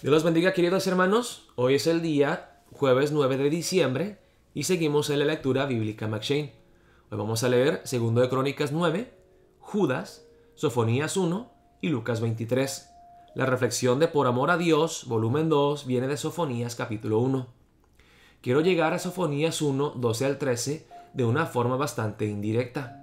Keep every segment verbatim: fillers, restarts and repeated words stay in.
Dios los bendiga, queridos hermanos. Hoy es el día jueves nueve de diciembre y seguimos en la lectura bíblica McShane. Hoy vamos a leer segundo de Crónicas nueve, Judas, Sofonías uno y Lucas veintitrés. La reflexión de Por amor a Dios, volumen dos, viene de Sofonías capítulo uno. Quiero llegar a Sofonías uno, doce al trece de una forma bastante indirecta.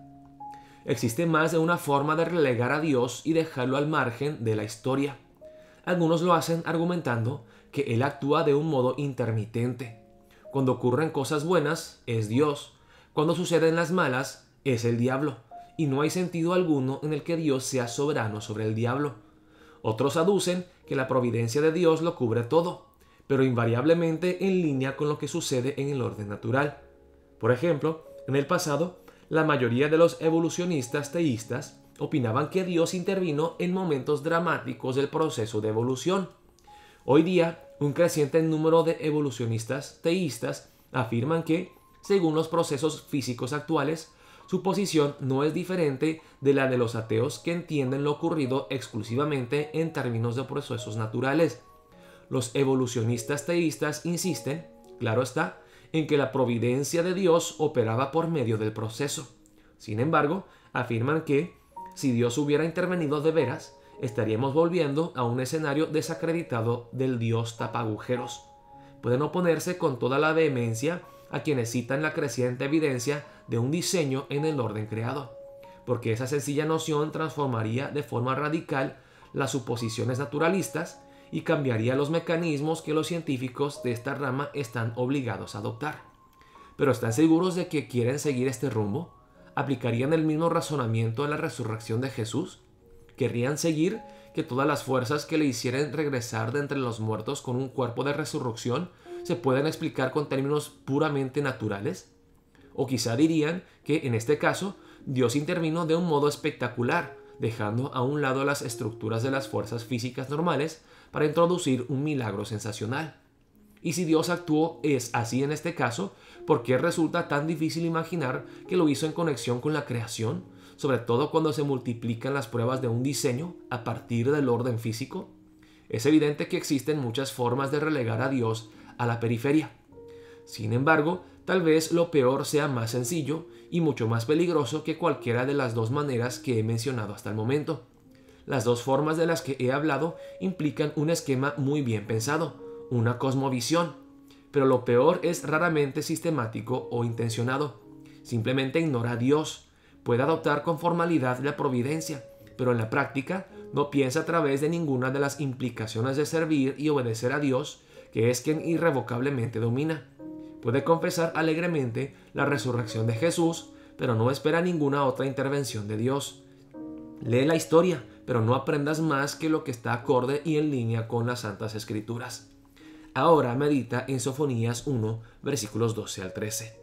Existe más de una forma de relegar a Dios y dejarlo al margen de la historia. Algunos lo hacen argumentando que Él actúa de un modo intermitente. Cuando ocurren cosas buenas, es Dios. Cuando suceden las malas, es el diablo. Y no hay sentido alguno en el que Dios sea soberano sobre el diablo. Otros aducen que la providencia de Dios lo cubre todo, pero invariablemente en línea con lo que sucede en el orden natural. Por ejemplo, en el pasado, la mayoría de los evolucionistas teístas opinaban que Dios intervino en momentos dramáticos del proceso de evolución. Hoy día, un creciente número de evolucionistas teístas afirman que, según los procesos físicos actuales, su posición no es diferente de la de los ateos que entienden lo ocurrido exclusivamente en términos de procesos naturales. Los evolucionistas teístas insisten, claro está, en que la providencia de Dios operaba por medio del proceso. Sin embargo, afirman que, si Dios hubiera intervenido de veras, estaríamos volviendo a un escenario desacreditado del Dios tapagujeros. Pueden oponerse con toda la vehemencia a quienes citan la creciente evidencia de un diseño en el orden creado, porque esa sencilla noción transformaría de forma radical las suposiciones naturalistas y cambiaría los mecanismos que los científicos de esta rama están obligados a adoptar. ¿Pero están seguros de que quieren seguir este rumbo? ¿Aplicarían el mismo razonamiento a la resurrección de Jesús? ¿Querrían seguir que todas las fuerzas que le hicieran regresar de entre los muertos con un cuerpo de resurrección se pueden explicar con términos puramente naturales? ¿O quizá dirían que, en este caso, Dios intervino de un modo espectacular, dejando a un lado las estructuras de las fuerzas físicas normales para introducir un milagro sensacional? Y si Dios actuó es así en este caso, ¿por qué resulta tan difícil imaginar que lo hizo en conexión con la creación, sobre todo cuando se multiplican las pruebas de un diseño a partir del orden físico? Es evidente que existen muchas formas de relegar a Dios a la periferia. Sin embargo, tal vez lo peor sea más sencillo y mucho más peligroso que cualquiera de las dos maneras que he mencionado hasta el momento. Las dos formas de las que he hablado implican un esquema muy bien pensado, una cosmovisión, pero lo peor es raramente sistemático o intencionado. Simplemente ignora a Dios, puede adoptar con formalidad la providencia, pero en la práctica no piensa a través de ninguna de las implicaciones de servir y obedecer a Dios, que es quien irrevocablemente domina. Puede confesar alegremente la resurrección de Jesús, pero no espera ninguna otra intervención de Dios. Lee la historia, pero no aprendas más que lo que está acorde y en línea con las Santas Escrituras. Ahora medita en Sofonías uno, versículos doce al trece.